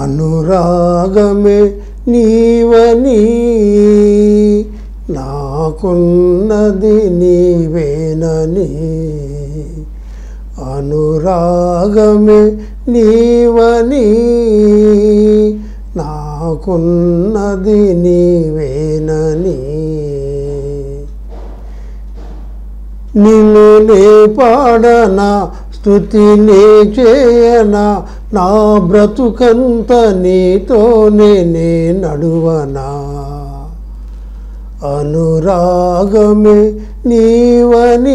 అనురాగమే నీవని నాకున్నది నీవేనని అనురాగమే నీవని నాకున్నది నీవేనని నిన్ను నే పాడనా స్తుతి నే చేయనా నా బ్రతుకంత నీతోనే నే నడువనా అనురాగమే నీవని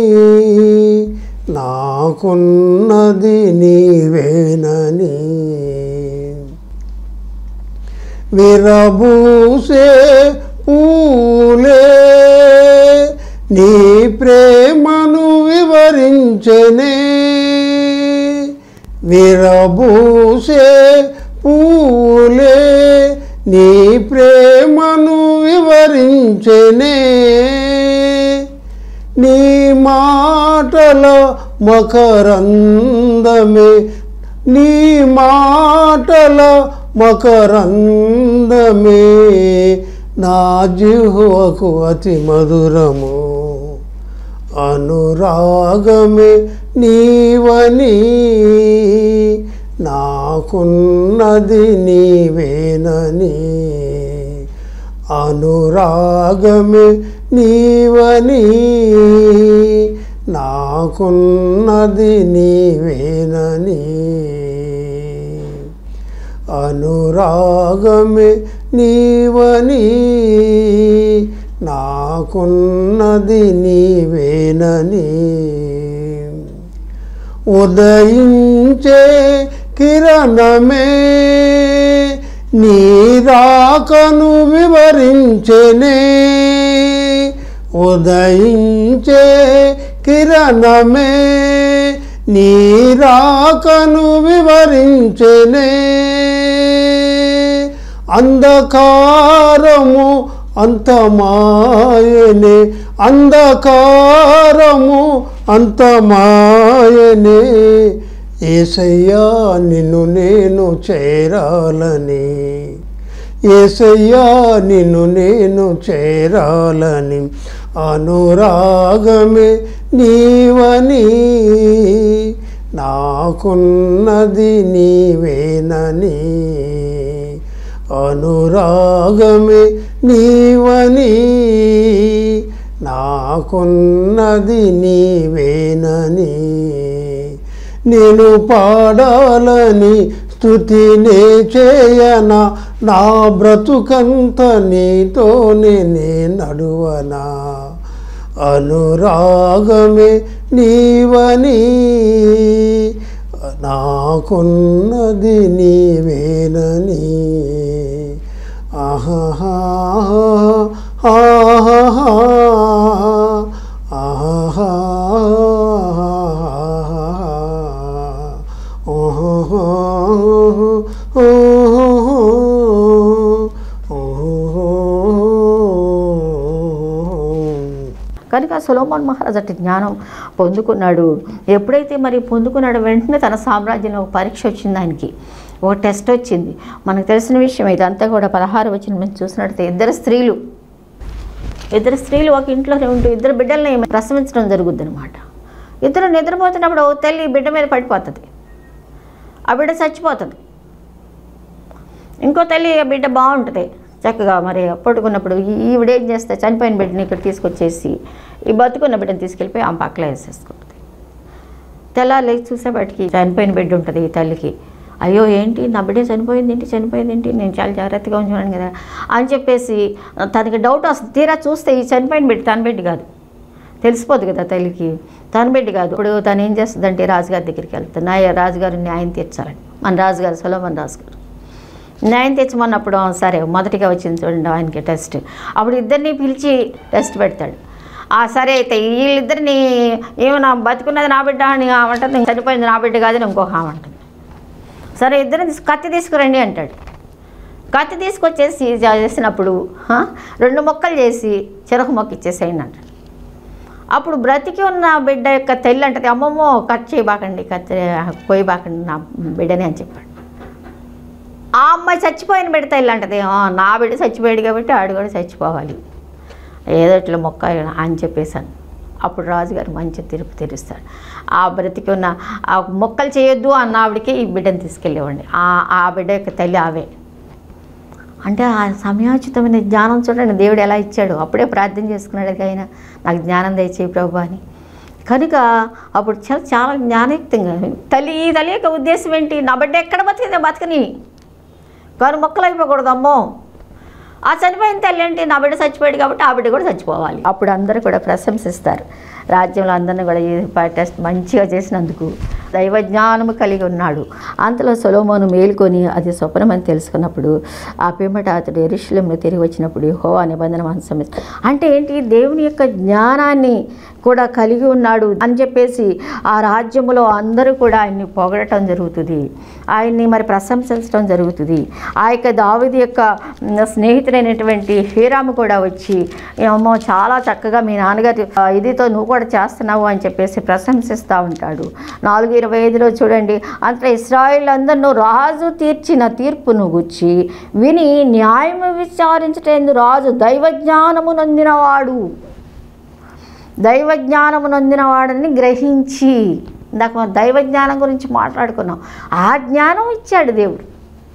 నాకున్నది నీవేనని విరబూసే పూలే నీ ప్రేమను వివరించెనే విరబూసే పూలే నీ ప్రేమను వివరించెనే నీ మాటల మకరందమే నీ మాటల మకరందమే నా జిహ్వకు అతి మధురము అనురాగమే నీవని నాకున్నది నీవేనని అనురాగమే నీవని నాకున్నది నీవేనని అనురాగమే నీవని నాకున్నది నీవేనని ఉదయించే కిరణమే నీ రాకను వివరించెనే ఉదయించే కిరణమే నీ రాకను వివరించెనే అంధకారము అంతమాయనే అంధకారము అంతమాయనే యేసయ్యా నిన్ను నేను చేరాలని యేసయ్యా నిన్ను నేను చేరాలని అనురాగమే నీవని నాకున్నది నీవేనని అనురాగమే నీవని నాకున్నది నీవేనని నేను పాడాలని స్తుతినే చేయనా నా బ్రతుకంత నీతోనే నే నడువనా అనురాగమే నీవని నాకున్నది నీవేనని ఆహా ఆహా ఆహా కనుక సొలొమోన్ మహారాజు అట్టి జ్ఞానం పొందుకున్నాడు. ఎప్పుడైతే మరి పొందుకున్నాడు వెంటనే తన సామ్రాజ్యంలో ఒక పరీక్ష వచ్చింది, ఆయనకి ఒక టెస్ట్ వచ్చింది. మనకు తెలిసిన విషయం ఇదంతా కూడా 16 వచనం నుంచి చూసినట్లయితే ఇద్దరు స్త్రీలు ఒక ఇంట్లోనే ఉంటూ ఇద్దరు బిడ్డల్ని ప్రసవించడం జరుగుద్ది అనమాట. ఇద్దరు నిద్రపోతున్నప్పుడు ఒక తల్లి బిడ్డ మీద పడిపోతుంది, ఆ బిడ్డ చచ్చిపోతుంది. ఇంకో తల్లి ఆ బిడ్డ బాగుంటుంది చక్కగా మరి పట్టుకున్నప్పుడు ఈవిడేం చేస్తే చనిపోయిన బిడ్డని ఇక్కడ తీసుకొచ్చేసి ఈ బతుకున్న బిడ్డని తీసుకెళ్ళిపోయి ఆమె పక్కన వేసేసుకుంటుంది. తెల్లారి చూసేపటికి చనిపోయిన బిడ్డ ఉంటుంది ఈ తల్లికి. అయ్యో ఏంటి నా బిడ్డ చనిపోయింది ఏంటి నేను చాలా జాగ్రత్తగా ఉంచున్నాను కదా అని చెప్పేసి తనకి డౌట్ వస్తుంది. తీరా చూస్తే ఈ చనిపోయిన బిడ్డ తన బిడ్డ కాదు, తెలిసిపోద్ది కదా తల్లికి తన బిడ్డ కాదు. ఇప్పుడు తను ఏం చేస్తుందంటే రాజుగారి దగ్గరికి వెళ్తుంది. రాజుగారు న్యాయం తీర్చాలని మన రాజుగారు సొలొమోన్ రాజుగారు న్యాయం తెచ్చమన్నప్పుడు సరే మొదటిగా వచ్చింది చూడండి ఆయనకి టెస్ట్. అప్పుడు ఇద్దరిని పిలిచి టెస్ట్ పెడతాడు. సరే అయితే వీళ్ళిద్దరిని ఏమన్నా బతుకున్నది నా బిడ్డ అని ఆమంటుంది, చనిపోయింది నా బిడ్డ కాదని ఇంకొక ఆమంటుంది. సరే ఇద్దరిని కత్తి తీసుకురండి అంటాడు. కత్తి తీసుకొచ్చేసి చేసినప్పుడు 2 ముక్కలు చేసి చెరకు మొక్క ఇచ్చేసేయండి అంటాడు. అప్పుడు బ్రతికి ఉన్న బిడ్డ యొక్క తల్లి అంటది, అమ్మమ్మో కట్ చేయబాకండి, కత్తి కోయబాకండి నా బిడ్డని అని చెప్పాడు. ఆ అమ్మాయి చచ్చిపోయిన బిడ్డ తల్లి అంటది, నా బిడ్డ చచ్చిపోయాడు కాబట్టి ఆడు కూడా చచ్చిపోవాలి, ఏదో ఇట్లా మొక్క అని చెప్పేశాను. అప్పుడు రాజుగారు మంచి తీర్పు తీరుస్తాడు. ఆ బ్రతికి ఉన్న ఆ మొక్కలు చేయొద్దు అన్న ఆవిడకి ఈ బిడ్డను తీసుకెళ్ళేవాడిని. ఆ బిడ్డ యొక్క తల్లి ఆవే. అంటే ఆ సమయోచితమైన జ్ఞానం చూడండి దేవుడు ఎలా ఇచ్చాడు. అప్పుడే ప్రార్థన చేసుకున్నాడు ఆయన, నాకు జ్ఞానం దయచేయి ప్రభు అని. కనుక అప్పుడు చాలా జ్ఞానయుక్తంగా తల్లి యొక్క ఉద్దేశం ఏంటి, నా బిడ్డ ఎక్కడ బతికితే బతకని, కానీ మొక్కలు అయిపోకూడదు. అమ్మో, ఆ చనిపోయిన తల్లి ఏంటి, నా బిడ్డ చచ్చిపోయాడు కాబట్టి ఆ బిడ్డ కూడా చచ్చిపోవాలి. అప్పుడు అందరూ కూడా ప్రశంసిస్తారు. రాజ్యంలో అందరినీ కూడా ఈ టెస్ట్ మంచిగా చేసినందుకు దైవజ్ఞానము కలిగి ఉన్నాడు. అంతలో సొలొమోను మేలుకొని అది స్వప్నమని తెలుసుకున్నప్పుడు ఆ పిమ్మట అతడు యెరూషలేముకు తిరిగి వచ్చినప్పుడు యెహోవా నిబంధన మందసం, అంటే ఏంటి, దేవుని యొక్క జ్ఞానాన్ని కూడా కలిగి ఉన్నాడు అని చెప్పేసి ఆ రాజ్యంలో అందరూ కూడా ఆయన్ని పొగడటం జరుగుతుంది, ఆయన్ని మరి ప్రశంసించడం జరుగుతుంది. ఆ యొక్క దావీదు యొక్క స్నేహితుడైనటువంటి హీరాము కూడా వచ్చి, ఏమో చాలా చక్కగా మీ నాన్నగారి ఇదితో నువ్వు కూడా చేస్తున్నావు అని చెప్పేసి ప్రశంసిస్తూ ఉంటాడు. 4:25 చూడండి, అంతలో ఇశ్రాయేలు రాజు తీర్చిన తీర్పును గుచ్చి విని న్యాయము విచారించటేందు రాజు దైవజ్ఞానము నొందినవాడు, దైవజ్ఞానము నొందినవాడని గ్రహించి, ఇందాక దైవజ్ఞానం గురించి మాట్లాడుకున్నాం, ఆ జ్ఞానం ఇచ్చాడు దేవుడు,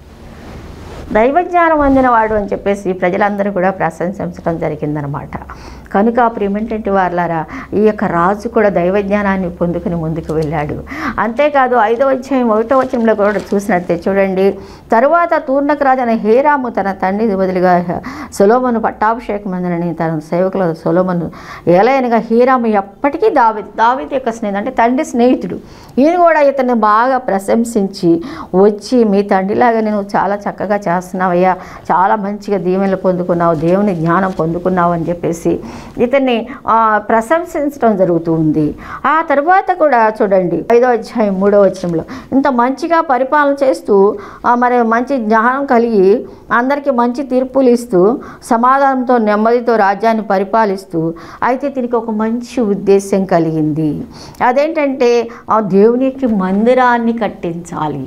దైవజ్ఞానం అందినవాడు అని చెప్పేసి ప్రజలందరూ కూడా ప్రశంసించడం జరిగిందనమాట. కనుక ప్రియమైనటువంటి వారలారా, ఈ యొక్క రాజు కూడా దైవజ్ఞానాన్ని పొందుకుని ముందుకు వెళ్ళాడు. అంతేకాదు 5వ అధ్యాయం 1వ వచనంలో కూడా చూసినట్టే చూడండి, తరువాత తూర్నకు రాజు అనే హీరాము తన తండ్రి బదులుగా సొలొమోను పట్టాభిషేకం అందని తన సేవకుల సొలొమోను ఏలైనగా హీరాము ఎప్పటికీ దావీదు యొక్క స్నేహితుడు, అంటే తండ్రి స్నేహితుడు. ఈయన కూడా ఇతన్ని బాగా ప్రశంసించి వచ్చి, మీ తండ్రిలాగా నేను చాలా చక్కగా చేస్తున్నావయ్యా, చాలా మంచిగా దీవెనలు పొందుకున్నావు, దేవుని జ్ఞానం పొందుకున్నావు అని చెప్పేసి ఇతన్ని ప్రశంసించడం జరుగుతూ ఉంది. ఆ తర్వాత కూడా చూడండి 5వ అధ్యాయం 3వ వచనంలో, ఇంత మంచిగా పరిపాలన చేస్తూ మరి మంచి జ్ఞానం కలిగి అందరికీ మంచి తీర్పులు ఇస్తూ సమాధానంతో నెమ్మదితో రాజ్యాన్ని పరిపాలిస్తూ, అయితే దీనికి ఒక మంచి ఉద్దేశం కలిగింది. అదేంటంటే దేవునికి మందిరాన్ని కట్టించాలి,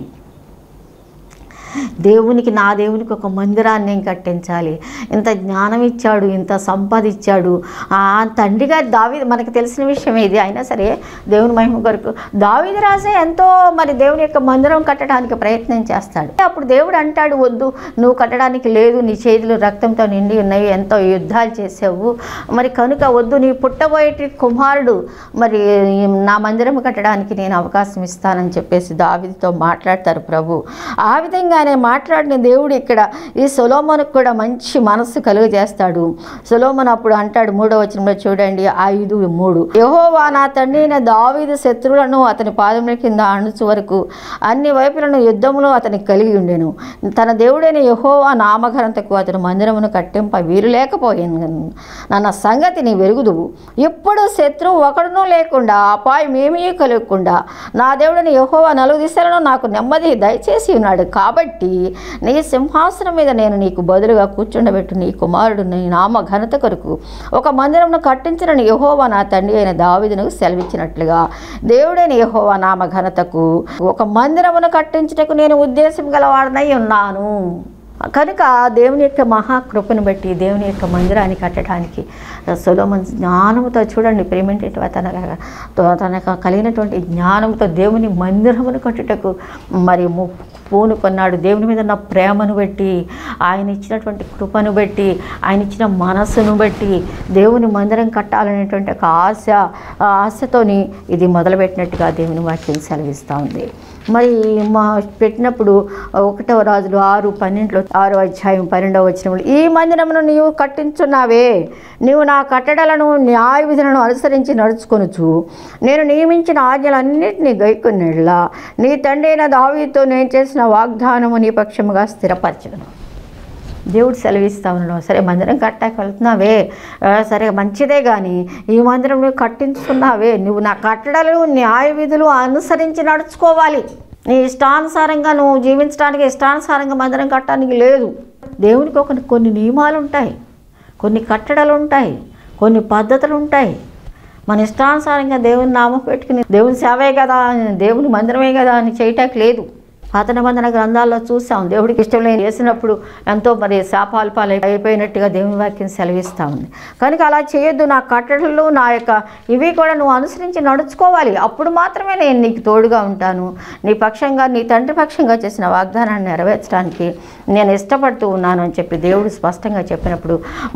నా దేవునికి ఒక మందిరాన్ని నేను కట్టించాలి. ఇంత జ్ఞానం ఇచ్చాడు, ఇంత సంపద ఇచ్చాడు. తండ్రి గారు దావీదు, మనకు తెలిసిన విషయం ఇది, అయినా సరే దేవుని మహిమ కొరకు దావీదు రాజే ఎంతో మరి దేవుని యొక్క మందిరం కట్టడానికి ప్రయత్నం చేస్తాడు. అప్పుడు దేవుడు అంటాడు, వద్దు, నువ్వు కట్టడానికి లేదు, నీ చేతులు రక్తంతో నిండి ఉన్నాయి, ఎంతో యుద్ధాలు చేసావు, మరి కనుక వద్దు, నీ పుట్టబోయేటి కుమారుడు మరి నా మందిరం కట్టడానికి నేను అవకాశం ఇస్తానని చెప్పేసి దావీదుతో మాట్లాడతారు ప్రభు. ఆ విధంగా మాట్లాడిన దేవుడు ఇక్కడ ఈ సొలొమోనుకు కూడా మంచి మనస్సు కలుగజేస్తాడు. సొలొమోను అప్పుడు అంటాడు 3వ వచనంలో చూడండి 5:3, యెహోవా నా తండ్రి అయిన దావీదు శత్రువులను అతని పాదముల కింద అణుచు వరకు అన్ని వైపులను యుద్ధములో అతనికి కలిగి ఉండెను. తన దేవుడైన యెహోవా నామఘనతకు అతను మందిరమును కట్టింప వీలు లేకపోయింది. నన్న సంగతి నీ వెరుగుదువు. ఇప్పుడు శత్రువు ఒకడునూ లేకుండా అపాయం ఏమీ కలగకుండా నా దేవుడైన యెహోవా 4 దిశలను నాకు నెమ్మది దయచేసి ఉన్నాడు. కాబట్టి నీ సింహాసనం మీద నేను నీకు బదులుగా కూర్చుండబెట్టు నీ కుమారుడు నీ నామ ఘనత కొరకు ఒక మందిరమును కట్టించిన యెహోవా నా తండ్రి అయిన దావీదునకు సెలవిచ్చినట్లుగా దేవుడైన యెహోవా నామ ఘనతకు ఒక మందిరమును కట్టించుటకు నేను ఉద్దేశం గలవాడనై ఉన్నాను. కనుక దేవుని యొక్క మహాకృపను బట్టి దేవుని యొక్క మందిరాన్ని కట్టడానికి సొలొమోను జ్ఞానంతో చూడండి ప్రేమేంటి తనకు కలిగినటువంటి జ్ఞానంతో దేవుని మందిరమును కట్టుటకు మరి పూనుకొన్నాడు. దేవుని మీద ఉన్న ప్రేమను బట్టి, ఆయన ఇచ్చినటువంటి కృపను బట్టి, ఆయన ఇచ్చిన మనస్సును బట్టి దేవుని మందిరం కట్టాలనేటువంటి ఒక ఆశతోని ఇది మొదలుపెట్టినట్టుగా దేవుని వాక్యం సెలవిస్తూ ఉంది. మరి పెట్టినప్పుడు 1వ రాజులు 6:12 6వ అధ్యాయం 12వ వచనంలో, ఈ మందిరమును నీవు కట్టించున్నావే, నీవు నా కట్టడలను న్యాయ విధులను అనుసరించి నడుచుకొనుచు నేను నియమించిన ఆజ్ఞలన్నింటినీ గైకొన్నెడలా నీ తండ్రి అయిన దావీదుతో నేను చేసిన వాగ్దానము నీ పక్షముగా స్థిరపరచను. దేవుడు సెలవిస్తా ఉన్నాడు. సరే మందిరం కట్టాక వెళ్తున్నావే, సరే మంచిదే, కానీ ఈ మందిరం నువ్వు కట్టించుకున్నావే, నువ్వు నా కట్టడలు న్యాయ విధులు అనుసరించి నడుచుకోవాలి. నీ ఇష్టానుసారంగా నువ్వు జీవించడానికి, ఇష్టానుసారంగా మందిరం కట్టడానికి లేదు. దేవునికి కొన్ని నియమాలు ఉంటాయి, కొన్ని కట్టడలు ఉంటాయి, కొన్ని పద్ధతులు ఉంటాయి. మన ఇష్టానుసారంగా దేవుని నామం పెట్టుకుని దేవుని సేవే కదా, దేవుని మందిరమే కదా అని చేయటానికి లేదు. పాత నిబంధన గ్రంథాల్లో చూసాం, దేవుడికి ఇష్టం లేని చేసినప్పుడు ఎంతో మరి శాపాలు పాలు అయిపోయినట్టుగా దేవుని వాక్యం సెలవిస్తూ ఉంది. కనుక అలా చేయొద్దు, నా కట్టడలు నా యొక్క ఇవి కూడా నువ్వు అనుసరించి నడుచుకోవాలి. అప్పుడు మాత్రమే నేను నీకు తోడుగా ఉంటాను. నీ పక్షంగా, నీ తండ్రి పక్షంగా చేసిన వాగ్దానాన్ని నెరవేర్చడానికి నేను ఇష్టపడుతూ ఉన్నాను అని చెప్పి దేవుడు స్పష్టంగా చెప్పినప్పుడు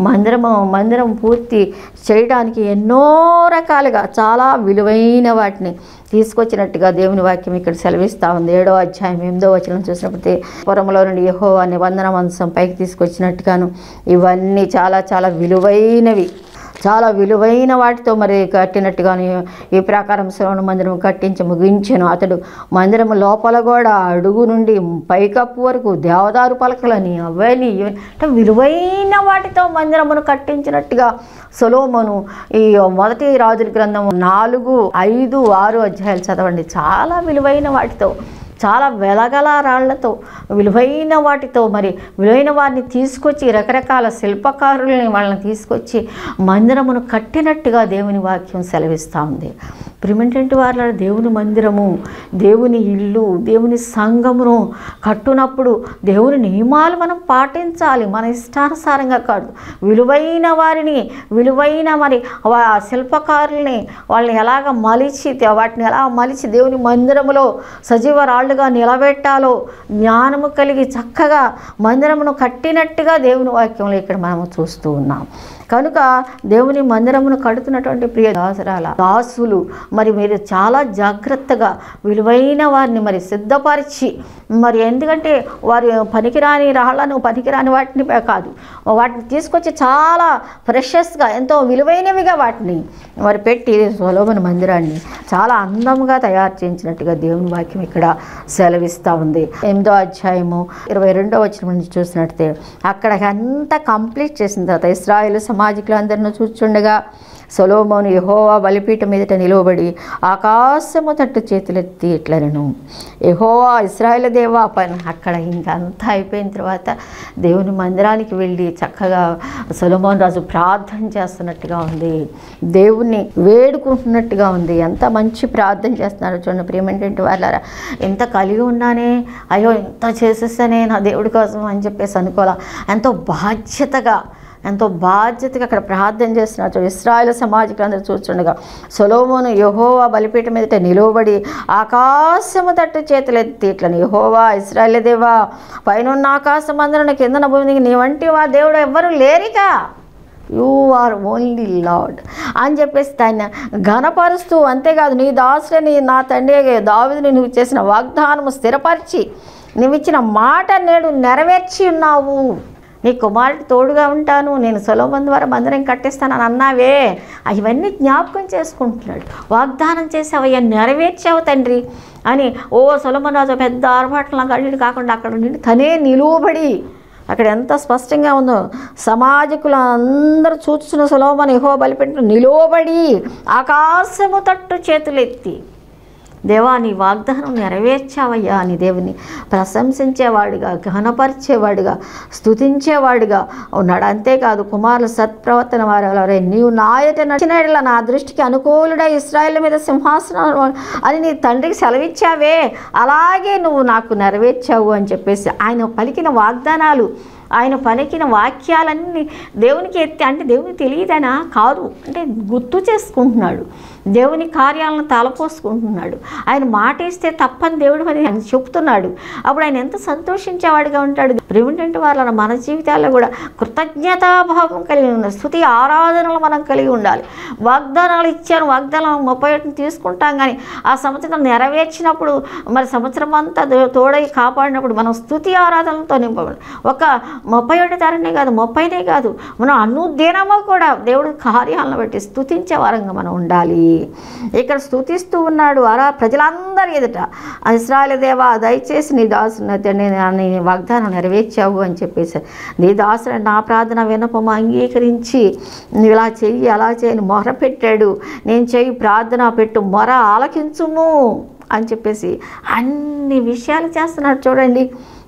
మందిరం పూర్తి చేయడానికి ఎన్నో రకాలుగా చాలా విలువైన వాటిని తీసుకొచ్చినట్టుగా దేవుని వాక్యం ఇక్కడ సెలవిస్తూ ఉంది. 7వ అధ్యాయం 8వ వచనం చూసినప్పుడు పురములో నుండి యెహోవా నిబంధన మందసం పైకి తీసుకొచ్చినట్టుగాను ఇవన్నీ చాలా చాలా విలువైనవి, చాలా విలువైన వాటితో మరి కట్టినట్టుగాను ఈ ప్రకారం సొలొమోను మందిరం కట్టించి ముగించెను. అతడు మందిరం లోపల కూడా అడుగు నుండి పైకప్పు వరకు దేవదారు పలకలని అవన్నీ అంటే విలువైన వాటితో మందిరమును కట్టించినట్టుగా సొలొమోను ఈ మొదటి రాజుల గ్రంథం 4, 5, 6 అధ్యాయాలు చదవండి. చాలా విలువైన వాటితో, చాలా వెలగల రాళ్లతో, విలువైన వాటితో మరి విలువైన వారిని తీసుకొచ్చి రకరకాల శిల్పకారులని వాళ్ళని తీసుకొచ్చి మందిరమును కట్టినట్టుగా దేవుని వాక్యం సెలవిస్తూ ఉంది. ప్రిమిటెంట్ వాళ్ళ దేవుని మందిరము, దేవుని ఇల్లు, దేవుని సంఘమును కట్టునప్పుడు దేవుని నియమాలు మనం పాటించాలి. మన ఇష్టానుసారంగా కాదు. విలువైన వారిని, విలువైన మరి శిల్పకారుల్ని వాళ్ళని ఎలాగ మలిచి, వాటిని ఎలా మలిచి దేవుని మందిరములో సజీవ రాళ్ళుగా నిలబెట్టాలో జ్ఞానము కలిగి చక్కగా మందిరమును కట్టినట్టుగా దేవుని వాక్యంలో ఇక్కడ మనము చూస్తూ ఉన్నాం. కనుక దేవుని మందిరమును కడుతున్నటువంటి ప్రియ దాసులు మరి మీరు చాలా జాగ్రత్తగా విలువైన వారిని మరి సిద్ధపరిచి, మరి ఎందుకంటే వారి పనికిరాని రాళ్లను, పనికిరాని వాటిని కాదు, వాటిని తీసుకొచ్చి చాలా ప్రెషస్గా, ఎంతో విలువైనవిగా వాటిని మరి పెట్టి సొలొమోను మందిరాన్ని చాలా అందంగా తయారు చేయించినట్టుగా దేవుని వాక్యం ఇక్కడ సెలవిస్తూ ఉంది. 8వ అధ్యాయము 22వ వచనం నుంచి చూసినట్టే అక్కడ అంతా కంప్లీట్ చేసిన తర్వాత ఇశ్రాయేలు సమాజికులు అందరిని చూస్తుండగా సొలొమోను యెహోవా బలిపీఠం మీదట నిలవబడి ఆకాశము తట్టు చేతులెత్తి ఇట్లనెను, యెహోవా ఇశ్రాయేలు దేవా పని. అక్కడ ఇంకంతా అయిపోయిన తర్వాత దేవుని మందిరానికి వెళ్ళి చక్కగా సొలొమోను రాజు ప్రార్థన చేస్తున్నట్టుగా ఉంది, దేవుణ్ణి వేడుకుంటున్నట్టుగా ఉంది. ఎంత మంచి ప్రార్థన చేస్తున్నారు చూడండి ప్రియమైనటువంటి వాళ్ళారా. ఎంత కలిగి ఉన్నానే, అయ్యో ఎంత చేసేసానే నా దేవుడి కోసం అని చెప్పేసి అనుకోవాలా. ఎంతో బాధ్యతగా అక్కడ ప్రార్థన చేస్తున్నారు. ఇశ్రాయేలు సమాజికులు అందరూ చూస్తుండగా సొలొమోను యెహోవా బలిపీఠం మీదట నిలవబడి ఆకాశము తట్టు చేతులెత్తి ఇట్లని, యెహోవా ఇశ్రాయేలు దేవా పైనున్న ఆకాశం అందరూ కిందన భూమికి నీ వంటి వా దేవుడు ఎవ్వరూ లేరిగా, యూ ఆర్ ఓన్లీ లార్డ్ అని చెప్పేసి దాన్ని ఘనపరుస్తూ, అంతేకాదు నీ దాసుని నా తండ్రి దావీదుని నువ్వు చేసిన వాగ్దానము స్థిరపరిచి నువ్వు ఇచ్చిన మాట నేడు నెరవేర్చి ఉన్నావు. నీ కుమారుడికి తోడుగా ఉంటాను, నేను సొలొమోను ద్వారా మందిరం కట్టిస్తానని అన్నావే, ఇవన్నీ జ్ఞాపకం చేసుకుంటున్నాడు. వాగ్దానం చేసావయ్యా, నెరవేర్చావు తండ్రి అని సొలొమోను రాజు పెద్ద ఆర్భాటంలో కళ్ళు కాకుండా అక్కడ నుండి తనే నిలువబడి, అక్కడ ఎంత స్పష్టంగా ఉందో, సమాజకులు అందరూ చూస్తున్న సొలొమోను యెహోవా బలిపీఠం నిలువబడి ఆకాశము తట్టు చేతులెత్తి, దేవా నీ వాగ్దానం నెరవేర్చావయ్యా అని దేవుని ప్రశంసించేవాడిగా, ఘనపరిచేవాడిగా, స్తుతించేవాడిగా ఉన్నాడు. అంతేకాదు కుమారుల సత్ప్రవర్తన వారు నీవు నాయట నడిచిన నా దృష్టికి అనుకూలుడై ఇశ్రాయేలు మీద సింహాసనం అని నీ తండ్రికి సెలవిచ్చావే, అలాగే నువ్వు నాకు నెరవేర్చావు అని చెప్పేసి ఆయన పలికిన వాగ్దానాలు, ఆయన పలికిన వాక్యాలన్నీ దేవునికి ఎత్తి, అంటే దేవునికి తెలియదనా కాదు, అంటే గుర్తు చేసుకుంటున్నాడు, దేవుని కార్యాలను తలపోసుకుంటున్నాడు. ఆయన మాట ఇస్తే తప్పని దేవుడు మరి ఆయన చెప్తున్నాడు. అప్పుడు ఆయన ఎంత సంతోషించేవాడిగా ఉంటాడు. ప్రిమిటెంట్ వాళ్ళ మన జీవితాల్లో కూడా కృతజ్ఞతాభావం కలిగి ఉండాలి, స్తుతి ఆరాధనలు మనం కలిగి ఉండాలి. వాగ్దానాలు ఇచ్చాను, వాగ్దానం 31 తీసుకుంటాం, కానీ ఆ సంవత్సరం నెరవేర్చినప్పుడు మరి సంవత్సరం అంతా తోడై కాపాడినప్పుడు మనం స్తుతి ఆరాధనలతో నింపబడి, ఒక 31 తారీఖునే కాదు, 30నే కాదు, మనం అనుదినము కూడా దేవుడి కార్యాలను బట్టి స్తుతించే వారంగా మనం ఉండాలి. ఇక్కడ స్తుతిస్తూ ఉన్నాడు ప్రజలందరి ఎదుట, ఇశ్రాయేలు దేవా దయచేసి నీ దాసుని వాగ్దానం నెరవేర్చావు అని చెప్పేసి, నీ దాసుని నా ప్రార్థన విన్నపము అంగీకరించి నువ్వు ఇలా చెయ్యి అలా చేయని మొర పెట్టాడు. నేను చెయ్యి ప్రార్థన పెట్టు మొర ఆలకించుము అని చెప్పేసి అన్ని విషయాలు చేస్తున్నాడు చూడండి.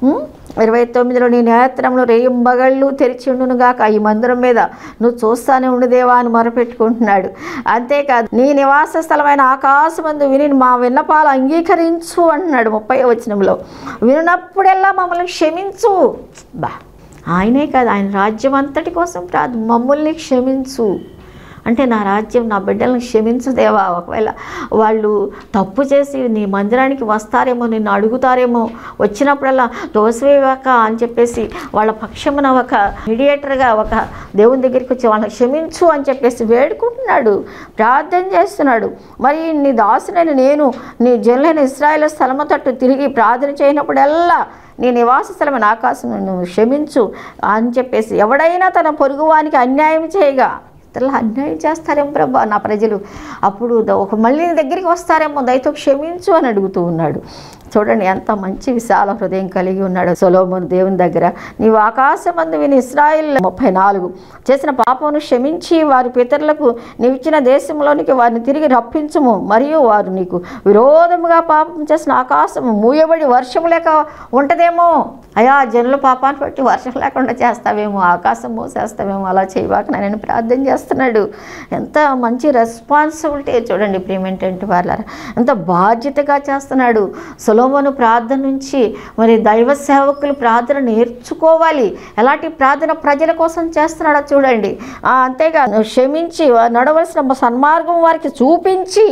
29లో నీ నేత్రంలో రేయింబగళ్ళు తెరిచి ఉండునుగాక, ఈ మందిరం మీద నువ్వు చూస్తానే ఉండుదేవా అని మొరపెట్టుకుంటున్నాడు. అంతేకాదు నీ నివాస స్థలమైన ఆకాశమందు విని మా విన్నపాలు అంగీకరించు అంటున్నాడు 30వ వచనంలో. విన్నప్పుడెల్లా మమ్మల్ని క్షమించు. ఆయనే కాదు, ఆయన రాజ్యం అంతటి కోసం మమ్మల్ని క్షమించు అంటే నా రాజ్యం, నా బిడ్డలను క్షమించు దేవా. ఒకవేళ వాళ్ళు తప్పు చేసి నీ మందిరానికి వస్తారేమో, నిన్ను అడుగుతారేమో, వచ్చినప్పుడల్లా తోసివేయక అని చెప్పేసి వాళ్ళ పక్షమున ఒక మీడియేటర్గా ఒక దేవుని దగ్గరికి వచ్చి వాళ్ళని క్షమించు అని చెప్పేసి వేడుకుంటున్నాడు, ప్రార్థన చేస్తున్నాడు. మరి నీ దాసునైన నేను నీ జనులైన ఇశ్రాయేలు స్థలము తట్టు తిరిగి ప్రార్థన చేయనప్పుడల్లా నీ నివాస స్థలమైన ఆకాశం నువ్వు క్షమించు అని చెప్పేసి, ఎవడైనా తన పొరుగువానికి అన్యాయం చేయగా, ఇతరులు అన్యాయం చేస్తారేమో ప్రభా నా ప్రజలు, అప్పుడు మళ్ళీ దగ్గరికి వస్తారేమో, దయతో క్షమించు అని అడుగుతూ ఉన్నాడు. చూడండి ఎంత మంచి విశాల హృదయం కలిగి ఉన్నాడు సొలొమోను దేవుని దగ్గర. నీవు ఆకాశమందు విని ఇశ్రాయేలు 34 చేసిన పాపమును క్షమించి వారి పితరులకు నీవిచ్చిన దేశంలోనికి వారిని తిరిగి రప్పించుము. మరియు వారు నీకు విరోధముగా పాపం చేసిన ఆకాశము మూయబడి వర్షము లేక ఉంటదేమో. అయ్యా జనుల పాపాన్ని బట్టి వర్షం లేకుండా చేస్తావేమో, ఆకాశం మూసేస్తావేమో, అలా చేయవాక నేను ప్రార్థన చేస్తున్నాడు. ఎంత మంచి రెస్పాన్సిబిలిటీ చూడండి ప్రియమేంటంటే వాళ్ళ ఎంత బాధ్యతగా చేస్తున్నాడు. సొలొమోను ప్రార్థన నుంచి మరి దైవ సేవకులు ప్రార్థన నేర్చుకోవాలి. ఎలాంటి ప్రార్థన ప్రజల కోసం చేస్తున్నాడో చూడండి. అంతేగాదు క్షమించి నడవలసిన సన్మార్గం వారికి చూపించి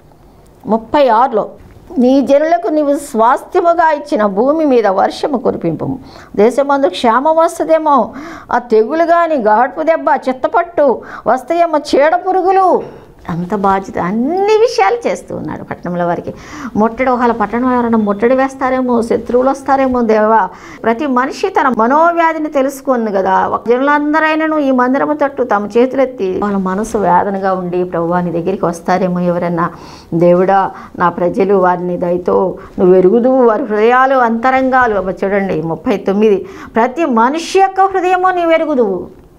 36లో నీ జనులకు నీవు స్వాస్థ్యముగా ఇచ్చిన భూమి మీద వర్షము కురిపింపు. దేశమందు క్షేమం వస్తుందేమో, ఆ తెగులు కానీ గాడ్పు దెబ్బ చిత్తపట్టు వస్తాయేమో, చీడ పురుగులు, అంత బాధ్యత అన్ని విషయాలు చేస్తూ ఉన్నాడు పట్టణంలో వారికి. ముట్టడి ఒకవేళ పట్టణం ఎవరైనా ముట్టడి వేస్తారేమో, శత్రువులు వస్తారేమో దేవా. ప్రతి మనిషి తన మనోవ్యాధిని తెలుసుకుంది కదా. ఒక జనులందరైనను ఈ మందిరము తట్టు తమ చేతులెత్తి వాళ్ళ మనసు వేదనగా ఉండి ప్రభువా నీ దగ్గరికి వస్తారేమో ఎవరన్నా. దేవుడా నా ప్రజలు వారిని దయతో నువ్వు ఎరుగుదువు, వారి హృదయాలు అంతరంగాలు. చూడండి 39 ప్రతి మనిషి యొక్క హృదయమో నీవు ఎరుగుదువు.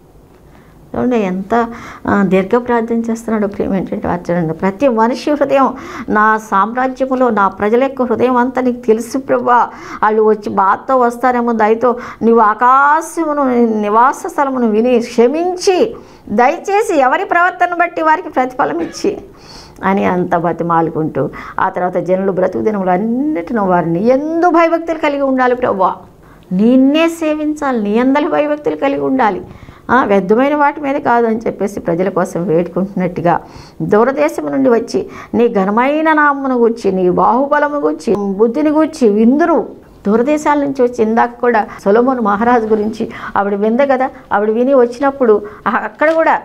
చూడండి ఎంత దీర్ఘ ప్రార్థన చేస్తున్నాడు ప్రియమేంటంటే చూడండి. ప్రతి మనిషి హృదయం, నా సామ్రాజ్యములో నా ప్రజల యొక్క హృదయం అంతా నీకు తెలుసు ప్రభా. వాళ్ళు వచ్చి బాధతో వస్తారేమో, దయతో నీవు ఆకాశమును నివాస స్థలమును విని క్షమించి దయచేసి ఎవరి ప్రవర్తన బట్టి వారికి ప్రతిఫలం ఇచ్చి అని అంత బతిమాలుకుంటూ, ఆ తర్వాత జనులు బ్రతుకు దినములు అన్నిటినూ వారిని ఎందు భయభక్తులు కలిగి ఉండాలి ప్రభా. నిన్నే సేవించాలి, నీ అందరి భయభక్తులు కలిగి ఉండాలి, వ్యర్థమైన వాటి మీద కాదు అని చెప్పేసి ప్రజల కోసం వేడుకుంటున్నట్టుగా దూరదేశం నుండి వచ్చి నీ ఘనమైన నామమును గూర్చి, నీ బాహుబలము గూర్చి, బుద్ధిని గూర్చి విందురు. దూరదేశాల నుంచి వచ్చి ఇందాక కూడా సొలొమోను మహారాజు గురించి ఆవిడ వింద కదా, ఆవిడ విని వచ్చినప్పుడు అక్కడ కూడా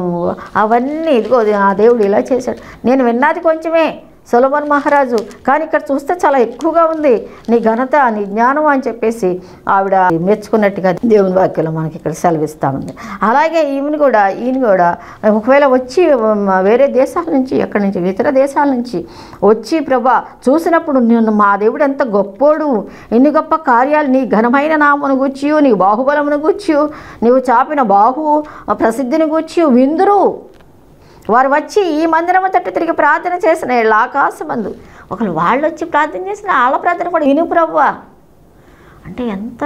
అవన్నీ ఇదిగో ఆ దేవుడు ఇలా చేశాడు. నేను విన్నది కొంచెమే సొలొమోను మహారాజు, కానీ ఇక్కడ చూస్తే చాలా ఎక్కువగా ఉంది నీ ఘనత, నీ జ్ఞానం అని చెప్పేసి ఆవిడ మెచ్చుకున్నట్టుగా దేవుని వాక్యంలో మనకి ఇక్కడ సెలవిస్తూ ఉంది. అలాగే ఈయన కూడా ఒకవేళ వచ్చి వేరే దేశాల నుంచి, ఎక్కడి నుంచి ఇతర దేశాల నుంచి వచ్చి ప్రభా చూసినప్పుడు నేను మా దేవుడు ఎంత గొప్పోడు, ఎన్ని గొప్ప కార్యాలు, నీ ఘనమైన నామమును గూర్చి, నీ బాహుబలమును గూర్చి, నీవు చాపిన బాహు ప్రసిద్ధిని గూర్చి విందురు. వారు వచ్చి ఈ మందిరము తట్టు తిరిగి ప్రార్థన చేసిన ఆకాశమందు ఒకళ్ళు వాళ్ళు వచ్చి ప్రార్థన చేసిన వాళ్ళ ప్రార్థన కూడా విను ప్రభువా అంటే ఎంత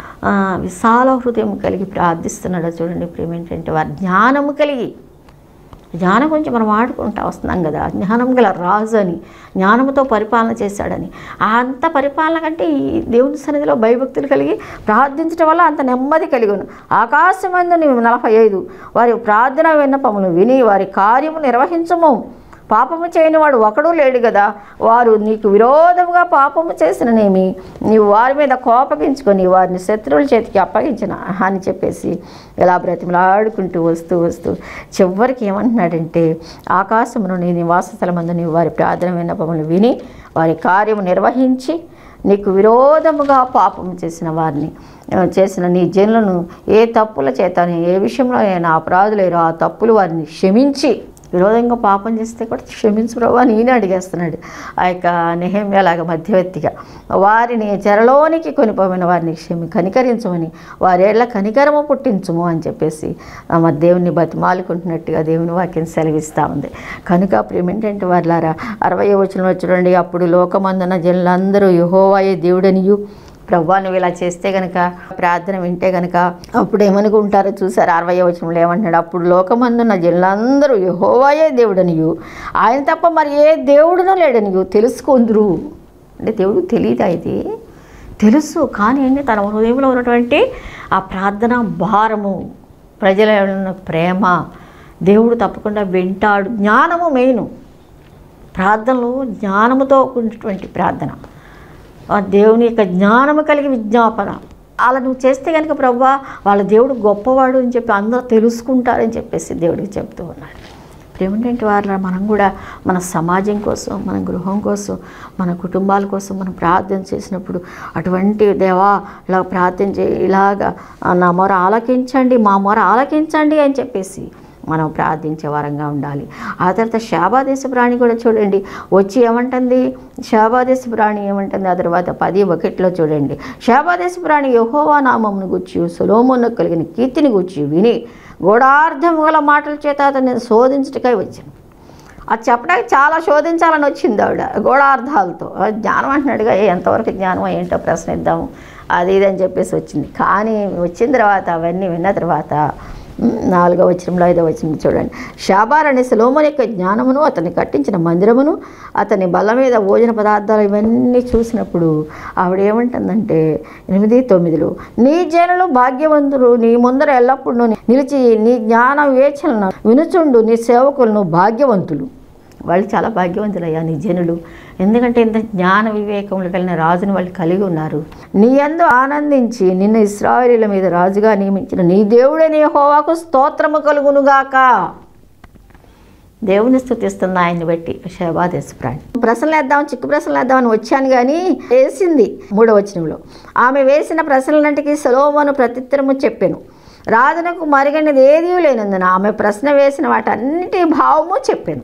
విశాల హృదయం కలిగి ప్రార్థిస్తున్నాడో చూడండి ప్రియమేంటంటే వారి జ్ఞానము కలిగి. జ్ఞానం గురించి మనం ఆడుకుంటూ వస్తున్నాం కదా, జ్ఞానం గల రాజు అని, జ్ఞానంతో పరిపాలన చేశాడని. అంత పరిపాలన కంటే ఈ దేవుని సన్నిధిలో భయభక్తులు కలిగి ప్రార్థించడం వల్ల అంత నెమ్మది కలిగి ఉన్నాను. ఆకాశమందు 45 వారి ప్రార్థన విన్నపములు విని వారి కార్యము నిర్వహించము. పాపము చేయని వాడు ఒకడు లేడు కదా, వారు నీకు విరోధముగా పాపము చేసిననేమి నీవు వారి మీద కోపగించుకొని వారిని శత్రువుల చేతికి అప్పగించిన అని చెప్పేసి ఇలా బ్రతిమలాడుకుంటూ వస్తూ చివరికి ఏమంటున్నాడంటే, ఆకాశమును నీ నివాస స్థలమందు నీవు వారి ప్రార్థన విన్నపములు విని వారి కార్యము నిర్వహించి నీకు విరోధముగా పాపము చేసిన వారిని చేసిన నీ జనులను ఏ తప్పుల చేత ఏ విషయంలో అయినా అపరాధులేరో ఆ తప్పులు వారిని క్షమించి విరోధంగా పాపం చేస్తే కూడా క్షమించు ప్రభు అని ఈయన అడిగేస్తున్నాడు. ఆ యొక్క నెహెమ్యాలాగా మధ్యవర్తిగా వారిని చెరలోనికి కొనిపోయిన వారిని కనికరించమని, వారేళ్ల కనికరము పుట్టించుము అని చెప్పేసి మరి దేవుని బతిమాలుకుంటున్నట్టుగా దేవుని వాక్యం సెలవిస్తూ ఉంది. కనుక ప్రేమేంటంటే వారులారా 60వ వచనంలో చూడండి, అప్పుడు లోకమందున జనులందరూ యెహోవాయే దేవుడనియు, ప్రభువా నువ్వు ఇలా చేస్తే కనుక, ప్రార్థన వింటే కనుక అప్పుడు ఏమనుకుంటారో చూసారు. 60వ వచనంలో ఏమంటున్నాడు, అప్పుడు లోకమందున్న జనులందరూ యెహోవాయే దేవుడనియు, ఆయన తప్ప మరి ఏ దేవుడునూ లేడనియు తెలుసుకుందురు. అంటే దేవుడు తెలియదా? ఇది తెలుసు, కానీ ఏంటి తన హృదయంలో ఉన్నటువంటి ఆ ప్రార్థన భారము, ప్రజల ఉన్న ప్రేమ, దేవుడు తప్పకుండా వింటాడు. జ్ఞానము మెయిన్ ప్రార్థనలు, జ్ఞానముతో కూడినటువంటి ప్రార్థన, దేవుని యొక్క జ్ఞానము కలిగి విజ్ఞాపన. అలా నువ్వు చేస్తే కనుక ప్రభువా వాళ్ళ దేవుడు గొప్పవాడు అని చెప్పి అందరూ తెలుసుకుంటారని చెప్పేసి దేవుడికి చెప్తూ ఉన్నాడు. ప్రేమేంటి వారు మనం కూడా మన సమాజం కోసం, మన గృహం కోసం, మన కుటుంబాల కోసం మనం ప్రార్థన చేసినప్పుడు అటువంటి దేవా ఇలా ప్రార్థన చేయి, ఇలాగా నా మొర ఆలకించండి, మా మొర ఆలకించండి అని చెప్పేసి మనం ప్రార్థించే వారంగా ఉండాలి. ఆ తర్వాత శాబాదేశపు రాణి కూడా చూడండి వచ్చి ఏమంటుంది, శాబాదేశపు రాణి ఏమంటుంది, ఆ తర్వాత 10:1 చూడండి, శాబాదేశపు రాణి యెహోవా నామమును గూర్చి సొలొమోనుకు కలిగిన కీర్తిని గూర్చి విని గూఢార్థము గల మాటల చేత అతన్ని శోధించటకై వచ్చింది. అది చెప్పడానికి చాలా శోధించాలని వచ్చింది ఆవిడ గూఢార్థాలతో. జ్ఞానం అంటున్నాడుగా, ఎంతవరకు జ్ఞానం ఏంటో ప్రశ్నిద్దాము అది ఇది అని చెప్పేసి వచ్చింది. కానీ వచ్చిన తర్వాత అవన్నీ విన్న తర్వాత 4వ వచనంలో 5వ వచనం చూడండి, శాబారని సొలొమోను యొక్క జ్ఞానమును, అతన్ని కట్టించిన మందిరమును, అతని బల్ల మీద భోజన పదార్థాలు ఇవన్నీ చూసినప్పుడు ఆవిడ ఏమంటుందంటే 8-9, నీ జనులు భాగ్యవంతులు, నీ ముందర ఎల్లప్పుడూ నిలిచి నీ జ్ఞాన వివేచనలను వినుచుండు నీ సేవకులను భాగ్యవంతులు. వాళ్ళు చాలా భాగ్యవంతులయ్యా నీ జనులు, ఎందుకంటే ఇంత జ్ఞాన వివేకములు కలిగిన రాజును వాళ్ళు కలిగి ఉన్నారు. నీ యందు ఆనందించి నిన్ను ఇశ్రాయేలీయుల మీద రాజుగా నియమించిన నీ దేవుడైన యెహోవాకు స్తోత్రము కలుగునుగాక. దేవుని స్తుతిస్తుంది ఆయన్ని బట్టి శాబాదేశపు రాణి. ప్రశ్నలు వేద్దాం, చిక్కు ప్రశ్నలు వేద్దామని వచ్చాను కానీ వేసింది. 3వ వచనంలో ఆమె వేసిన ప్రశ్నలన్నింటికీ సొలొమోను ప్రత్యుత్తరము చెప్పెను. రాజునకు మరిగనిది ఏదీ లేనందున ఆమె ప్రశ్న వేసిన వాటన్నిటి భావము చెప్పాను.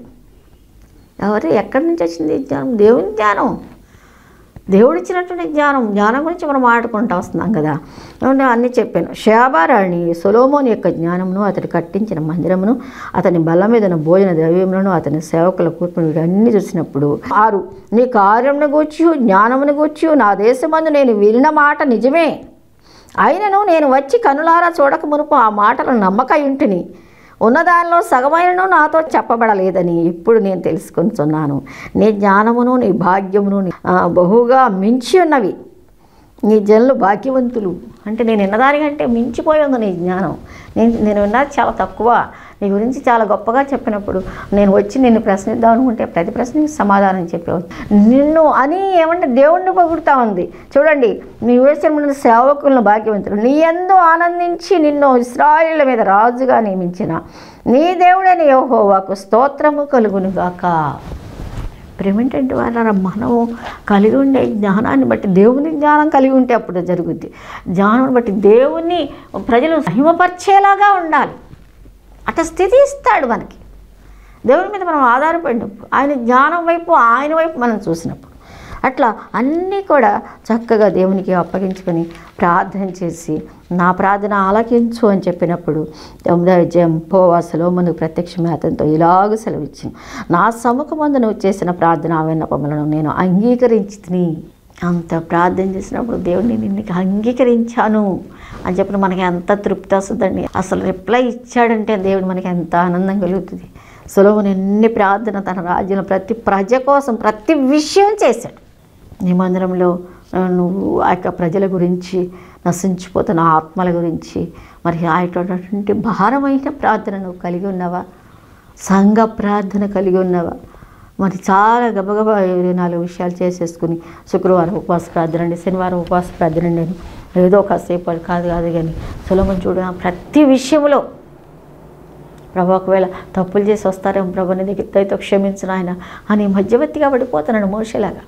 ఎవరు ఎక్కడి నుంచి వచ్చింది జ్ఞానం? దేవుని జ్ఞానం, దేవుడిచ్చినటువంటి జ్ఞానం. జ్ఞానం గురించి మనం ఆడుకుంటూ వస్తున్నాం కదా. అన్నీ చెప్పాను. శాబారాణి సొలొమోను యొక్క జ్ఞానమును, అతడు కట్టించిన మందిరమును, అతని బల్ల మీద భోజన ద్రవ్యములను, అతని సేవకుల కూర్పును ఇవన్నీ చూసినప్పుడు 6 నీ కార్యమును గూర్చి జ్ఞానమును గూర్చి నా దేశమందు నేను వినిన మాట నిజమే, అయినను నేను వచ్చి కనులారా చూడక మునుపు ఆ మాటలను నమ్మకయుంటిని, ఉన్నదానిలో సగమైనను నాతో చెప్పబడలేదని ఇప్పుడు నేను తెలుసుకొనిచున్నాను. నీ జ్ఞానమును నీ భాగ్యమును బహుగా మించి ఉన్నవి, నీ జనులు భాగ్యవంతులు. అంటే నేను విన్నదానికంటే మించిపోయి ఉంది నీ జ్ఞానం. నేను విన్నది చాలా తక్కువ, నీ గురించి చాలా గొప్పగా చెప్పినప్పుడు నేను వచ్చి నిన్ను ప్రశ్నిద్దాం అనుకుంటే ప్రతి ప్రశ్నకి సమాధానం చెప్పేవచ్చు. నిన్ను అని ఏమంటే దేవుణ్ణి పొగుడుతూ ఉంది. చూడండి, నీ వేసిన సేవకులను భాగ్యవంతులు, నీ యందు ఆనందించి నిన్ను ఇశ్రాయేలీయుల మీద రాజుగా నియమించిన నీ దేవుడైన యెహోవాకు స్తోత్రము కలుగునుగాక. ప్రేమేంటంటే వాళ్ళ మనము కలిగి ఉండే జ్ఞానాన్ని బట్టి, దేవుని జ్ఞానం కలిగి ఉంటే అప్పుడు జరుగుద్ది. జ్ఞానాన్ని బట్టి దేవుని ప్రజలు మహిమపరిచేలాగా ఉండాలి. అట్లా స్థితి ఇస్తాడు మనకి. దేవుని మీద మనం ఆధారపడినప్పుడు, ఆయన జ్ఞానం వైపు, ఆయన వైపు మనం చూసినప్పుడు, అట్లా అన్నీ కూడా చక్కగా దేవునికి అప్పగించుకొని ప్రార్థన చేసి నా ప్రార్థన ఆలకించు అని చెప్పినప్పుడు 9వ అధ్యాయం సొలొమోనుకు ప్రత్యక్షమే అతనితో ఇలాగ సెలవిచ్చింది, నా సముఖమందు నువ్వు చేసిన ప్రార్థన విన్నపములను నేను అంగీకరించితిని. అంత ప్రార్థన చేసినప్పుడు దేవుడిని నిన్ను అంగీకరించాను అని చెప్పిన మనకి ఎంత తృప్తి వస్తుందండి. అసలు రిప్లై ఇచ్చాడంటే దేవుడు మనకి ఎంత ఆనందం కలుగుతుంది. సొలొమోను ఎన్ని ప్రార్థన తన రాజ్యంలో ప్రతి ప్రజ కోసం ప్రతి విషయం చేశాడు. నీ మందిరంలో నువ్వు ఆ యొక్క ప్రజల గురించి, నశించిపోతున్న ఆత్మల గురించి మరి ఆయనటువంటి భారమైన ప్రార్థన నువ్వు కలిగి ఉన్నావా? సంఘ ప్రార్థన కలిగి ఉన్నావా? మరి చాలా గబగబా 24 విషయాలు చేసేసుకుని శుక్రవారం ఉపవాస ప్రార్థన అండి, శనివారం ఉపవాస ప్రార్థన అండి, నేను ఏదో కాసేపు కాదు కానీ సొలొమోను చూడ ప్రతి విషయంలో ప్రభు ఒకవేళ తప్పులు చేసి వస్తారేమో ప్రభు నీ దగ్గరతో క్షమించిన ఆయన అని మధ్యవర్తిగా పడిపోతున్నాడు మోషేలాగా.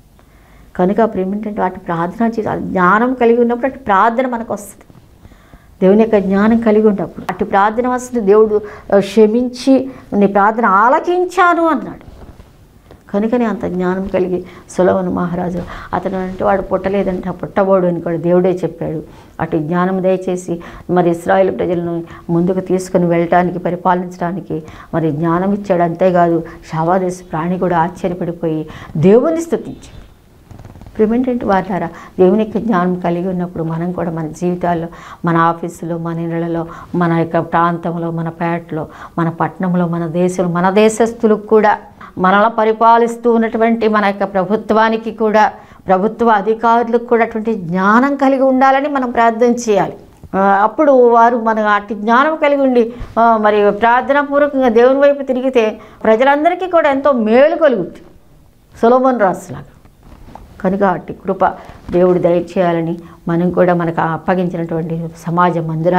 కనుక ప్రేమ ఏంటంటే వాటి ప్రార్థన చేసి జ్ఞానం కలిగి ఉన్నప్పుడు అటు ప్రార్థన మనకు వస్తుంది. దేవుని యొక్క జ్ఞానం కలిగి ఉన్నప్పుడు అటు ప్రార్థన వస్తుంది. దేవుడు క్షమించి నీ ప్రార్థన ఆలకించాను అన్నాడు. కనుకనే అంత జ్ఞానం కలిగి సొలొమోను మహారాజు, అతను అంటే వాడు పుట్టలేదంటే పుట్టబోడు అని కూడా దేవుడే చెప్పాడు. అటు జ్ఞానం దయచేసి మరి ఇశ్రాయేలు ప్రజలను ముందుకు తీసుకుని వెళ్ళటానికి, పరిపాలించడానికి మరి జ్ఞానం ఇచ్చాడు. అంతేకాదు శావాదేశ ప్రాణి కూడా ఆశ్చర్యపడిపోయి దేవుని స్తుతించాడు. ప్రిమెంటెంట్ వాటారా, దేవుని యొక్క జ్ఞానం కలిగి ఉన్నప్పుడు మనం కూడా మన జీవితాల్లో, మన ఆఫీసులో, మన ఇళ్లలో, మన యొక్క ప్రాంతంలో, మన పేటలో, మన పట్టణంలో, మన దేశంలో, మన దేశస్తులకు కూడా, మనల్ని పరిపాలిస్తూ ఉన్నటువంటి మన యొక్క ప్రభుత్వానికి కూడా, ప్రభుత్వ అధికారులకు కూడా అటువంటి జ్ఞానం కలిగి ఉండాలని మనం ప్రార్థన చేయాలి. అప్పుడు వారు మన అట్టి జ్ఞానం కలిగి ఉండి మరి ప్రార్థనాపూర్వకంగా దేవుని వైపు తిరిగితే ప్రజలందరికీ కూడా ఎంతో మేలు కలుగుతుంది, సొలొమోను రాజులాగా. కనుక అట్టి కృప దేవుడు దయచేయాలని మనం కూడా మనకు అప్పగించినటువంటి సమాజ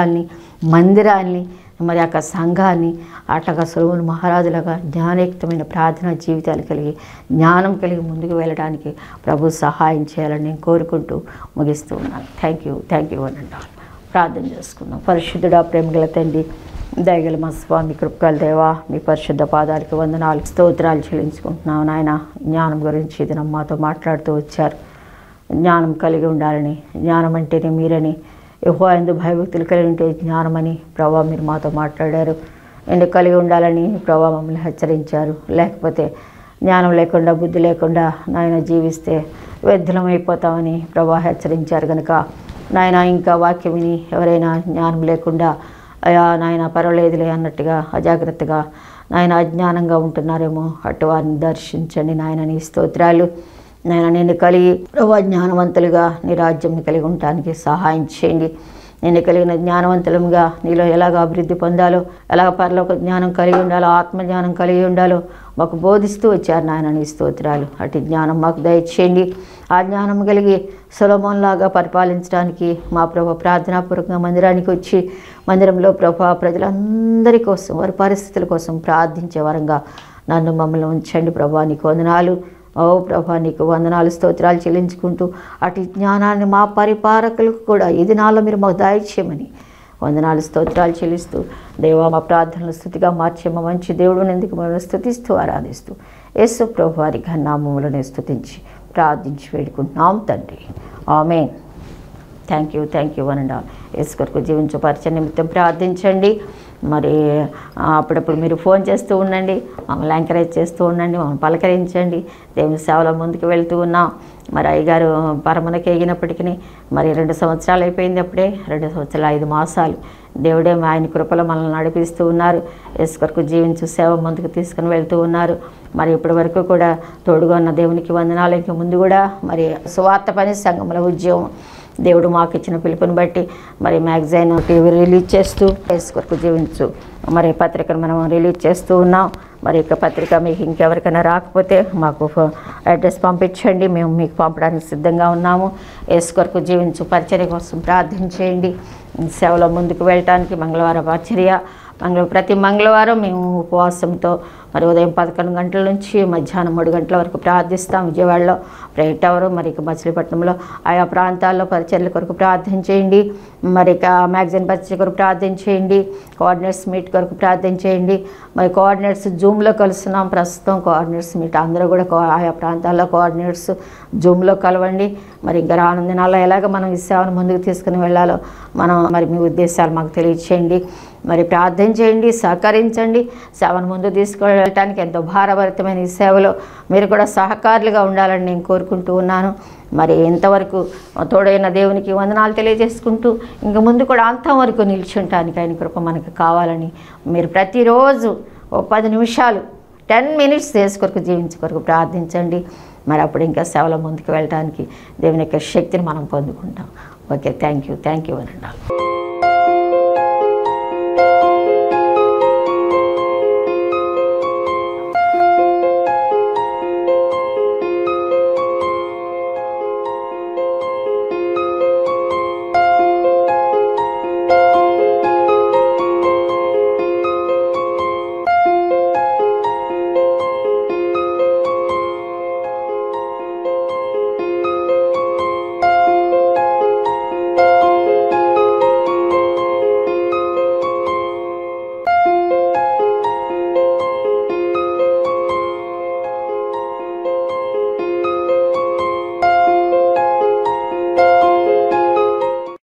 మందిరాన్ని మరి యొక్క సంఘాన్ని అట్లాగా సొలొమోను మహారాజులాగా జ్ఞానయుక్తమైన ప్రార్థనా జీవితాలు కలిగి, జ్ఞానం కలిగి ముందుకు వెళ్ళడానికి ప్రభు సహాయం చేయాలని నేను కోరుకుంటూ ముగిస్తూ ఉన్నాను. థ్యాంక్ యూ అని అంటాను. ప్రార్థన చేసుకుందాం. పరిశుద్ధుడా, ప్రేమగల తండ్రి, దయగల మా స్వామి, కృపగల దేవా, మీ పరిశుద్ధ పాదాలకు వందనాలు, స్తోత్రాలు చెల్లించుకుంటున్నాను నాయన. జ్ఞానం గురించి ఇది మాతో మాట్లాడుతూ వచ్చారు. జ్ఞానం కలిగి ఉండాలని, జ్ఞానం అంటేనే మీరని, యెహోవా యందు భయభక్తులు కలిగి ఉంటే జ్ఞానమని ప్రభావ మీరు మాతో మాట్లాడారు. ఎందుకు కలిగి ఉండాలని ప్రభావ మమ్మల్ని హెచ్చరించారు. లేకపోతే జ్ఞానం లేకుండా, బుద్ధి లేకుండా నాయన జీవిస్తే వ్యర్థలం అయిపోతామని ప్రభావ హెచ్చరించారు. కనుక నాయన ఇంకా వాక్యం విని ఎవరైనా జ్ఞానం లేకుండా అయా నాయన పర్వాలేదులే అన్నట్టుగా అజాగ్రత్తగా నాయన అజ్ఞానంగా ఉంటున్నారేమో, అటు వారిని దర్శించండి నాయన. నీ స్తోత్రాలు నాయన. నేను కలిగి ప్రభు జ్ఞానవంతులుగా నీ రాజ్యంని కలిగి ఉండటానికి సహాయం చేయండి. నేను కలిగిన జ్ఞానవంతులుగా నీలో ఎలాగ అభివృద్ధి పొందాలో, ఎలాగ పరలోక జ్ఞానం కలిగి ఉండాలో, ఆత్మజ్ఞానం కలిగి ఉండాలో మాకు బోధిస్తూ వచ్చారు నాయన. నీ స్తోత్రాలు. అటు జ్ఞానం మాకు దయచేయండి. ఆ జ్ఞానం కలిగి సొలొమోనులాగా పరిపాలించడానికి మా ప్రభు ప్రార్థనాపూర్వకంగా మందిరానికి వచ్చి మందిరంలో ప్రభు ప్రజలందరి కోసం, వారి పరిస్థితుల కోసం ప్రార్థించే వరంగా నన్ను మమ్మల్ని ఉంచండి ప్రభా. నీకు వందనాలు. ఓ ప్రభా, నీకు వందనాలు, స్తోత్రాలు చెల్లించుకుంటూ అటు జ్ఞానాన్ని మా పరిపాలకులకు కూడా ఈ దినాల్లో మీరు మాకు దయచేయమని వందనాలు, స్తోత్రాలు చెల్లిస్తూ దేవా, మా ప్రార్థనలు స్తుతిగా మార్చే మా మంచి దేవుడు ఎందుకు మమ్మల్ని స్తుతిస్తూ ఆరాధిస్తూ యేసు ప్రభు వారి ఘనామములను స్తుతించి ప్రార్థించి వేడుకుంటున్నాం తండ్రి. ఆమేన్. థ్యాంక్ యూ అనండి. యేసు కొరకు జీవించే పరిచయ నిమిత్తం ప్రార్థించండి. మరి అప్పుడప్పుడు మీరు ఫోన్ చేస్తూ ఉండండి, మమ్మల్ని ఎంకరేజ్ చేస్తూ ఉండండి, మమ్మల్ని పలకరించండి. దేవుని సేవలో ముందుకు వెళ్తూ ఉన్నాం. మరి అయ్యగారు పరమునకి ఎగినప్పటికీ మరి 2 సంవత్సరాలు అయిపోయింది. అప్పుడే 2 సంవత్సరాలు 5 మాసాలు దేవుడే ఆయన కృపలో మనల్ని నడిపిస్తూ ఉన్నారు. యేసు కొరకు జీవించు సేవ ముందుకు తీసుకుని వెళ్తూ ఉన్నారు. మరి ఇప్పటి వరకు కూడా తోడుగా ఉన్న దేవునికి వందనాలు. ఇంక ముందు కూడా మరి సువార్త పని, సంఘముల ఉద్యోగం దేవుడు మాకు ఇచ్చిన పిలుపుని బట్టి మరి మ్యాగజైన్ రిలీజ్ చేస్తూ యేసు కొరకు జీవించు మరి పత్రికను మనం రిలీజ్ చేస్తూ ఉన్నాం. మరి ఇక పత్రిక మీకు ఇంకెవరికైనా రాకపోతే మాకు అడ్రస్ పంపించండి, మేము మీకు పంపడానికి సిద్ధంగా ఉన్నాము. యేసు కొరకు జీవించు పరిచర్య కోసం ప్రార్థన చేయండి. సేవలో ముందుకు వెళ్ళటానికి మంగళవారం పరిచర్య, ప్రతి మంగళవారం మేము ఉపవాసంతో మరి ఉదయం 11 గంటల నుంచి మధ్యాహ్నం 3 గంటల వరకు ప్రార్థిస్తాం. విజయవాడలో ప్రేయర్ టవర్, మరి ఇక మచిలీపట్నంలో ఆయా ప్రాంతాల్లో పరిచర్యల కొరకు ప్రార్థన చేయండి. మరి ఇక మ్యాగజైన్ పరిచర్య కొరకు ప్రార్థన చేయండి. కోఆర్డినేట్స్ మీట్ కొరకు ప్రార్థన చేయండి. మరి కోఆర్డినేట్స్ జూమ్లో కలుస్తున్నాం ప్రస్తుతం. కోఆర్డినేట్స్ మీట్ అందరూ కూడా ఆయా ప్రాంతాల్లో కోఆర్డినేట్స్ జూమ్లో కలవండి. మరి ఇంకా రానున్న దినాల్లో ఎలాగ మనం ఈ సేవను ముందుకు తీసుకుని వెళ్ళాలో మరి మీ ఉద్దేశాలు మాకు తెలియచేయండి. మరి ప్రార్థన చేయండి, సహకరించండి. సేవను ముందు తీసుకువెళ్ళటానికి ఎంతో భారభరితమైన ఈ సేవలో మీరు కూడా సహకారులుగా ఉండాలని నేను కోరుకుంటూ ఉన్నాను. మరి ఎంతవరకు తోడైన దేవునికి వందనాలు తెలియజేసుకుంటూ ఇంక ముందు కూడా అంతం వరకు నిల్చుంటానికి ఆయన కృప మనకు కావాలని మీరు ప్రతిరోజు 10 నిమిషాలు 10 మినిట్స్ యేసు కొరకు జీవించే కొరకు ప్రార్థించండి. మరి అప్పుడు ఇంకా సేవలో ముందుకు వెళ్ళడానికి దేవుని యొక్క శక్తిని మనం పొందుకుంటాం. ఓకే, థ్యాంక్ యూ అనండి.